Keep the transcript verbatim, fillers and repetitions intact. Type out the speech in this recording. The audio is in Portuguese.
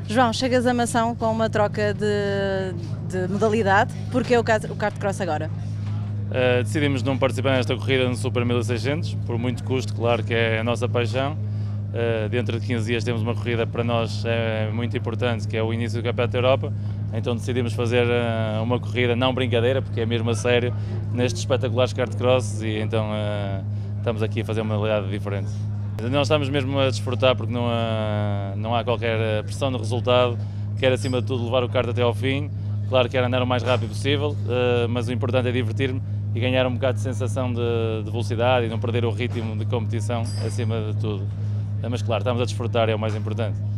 João, chegas a Mação com uma troca de, de modalidade, porque o kart, o kart cross agora? Uh, decidimos não participar nesta corrida no Super mil e seiscentos, por muito custo, claro que é a nossa paixão. Uh, dentro de quinze dias temos uma corrida para nós é muito importante, que é o início do Campeonato da Europa, então decidimos fazer uh, uma corrida não brincadeira, porque é mesmo a sério, nestes espetaculares kart crosses, e então uh, estamos aqui a fazer uma modalidade diferente. Nós estamos mesmo a desfrutar porque não há, não há qualquer pressão no resultado, quero acima de tudo levar o kart até ao fim, claro que quero andar o mais rápido possível, uh, mas o importante é divertir-me e ganhar um bocado de sensação de, de velocidade e não perder o ritmo de competição acima de tudo. Mas claro, estamos a desfrutar, é o mais importante.